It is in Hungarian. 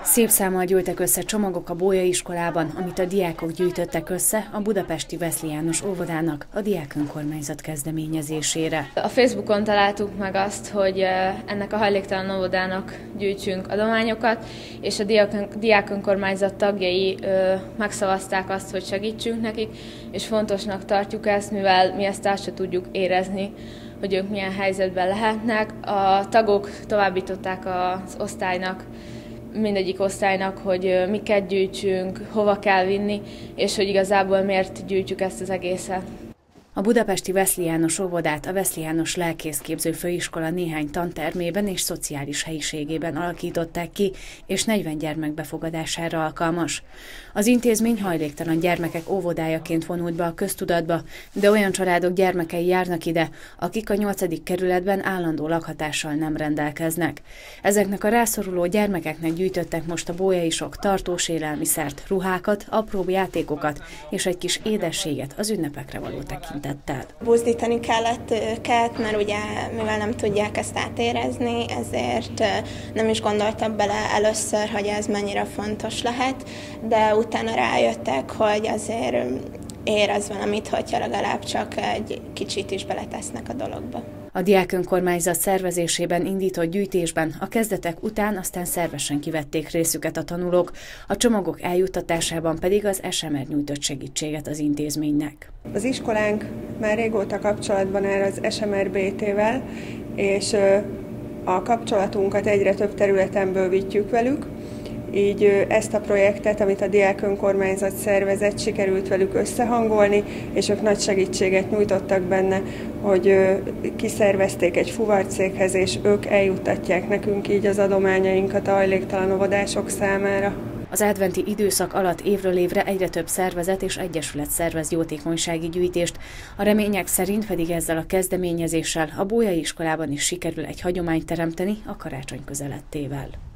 Szép számmal gyűltek össze csomagok a Bolyai iskolában, amit a diákok gyűjtöttek össze a budapesti Wesley János óvodának a diák önkormányzat kezdeményezésére. A Facebookon találtuk meg azt, hogy ennek a hajléktalan óvodának gyűjtsünk adományokat, és a diák önkormányzat tagjai megszavazták azt, hogy segítsünk nekik, és fontosnak tartjuk ezt, mivel mi ezt át se tudjuk érezni, hogy ők milyen helyzetben lehetnek. A tagok továbbították az osztálynak, mindegyik osztálynak, hogy miket gyűjtsünk, hova kell vinni, és hogy igazából miért gyűjtjük ezt az egészet. A budapesti Wesley János óvodát a Wesley János Lelkészképző Főiskola néhány tantermében és szociális helyiségében alakították ki, és 40 gyermek befogadására alkalmas. Az intézmény hajléktalan gyermekek óvodájaként vonult be a köztudatba, de olyan családok gyermekei járnak ide, akik a 8. kerületben állandó lakhatással nem rendelkeznek. Ezeknek a rászoruló gyermekeknek gyűjtöttek most a bolyaisok tartós élelmiszert, ruhákat, apróbb játékokat és egy kis édességet az ünnepekre való tekintettel. Buzdítani kellett őket, mert ugye mivel nem tudják ezt átérezni, ezért nem is gondoltak bele először, hogy ez mennyire fontos lehet, de utána rájöttek, hogy azért érez valamit, hogyha legalább csak egy kicsit is beletesznek a dologba. A diák önkormányzat szervezésében indított gyűjtésben a kezdetek után aztán szervesen kivették részüket a tanulók, a csomagok eljuttatásában pedig az SMR nyújtott segítséget az intézménynek. Az iskolánk már régóta kapcsolatban áll az SMR BT-vel, és a kapcsolatunkat egyre több területen bővítjük velük. Így ezt a projektet, amit a diák önkormányzat szervezett, sikerült velük összehangolni, és ők nagy segítséget nyújtottak benne, hogy kiszervezték egy fuvarcéghez, és ők eljuttatják nekünk így az adományainkat a hajléktalan óvodások számára. Az adventi időszak alatt évről évre egyre több szervezet és egyesület szervez jótékonysági gyűjtést, a remények szerint pedig ezzel a kezdeményezéssel a Bolyai iskolában is sikerül egy hagyományt teremteni a karácsony közelettével.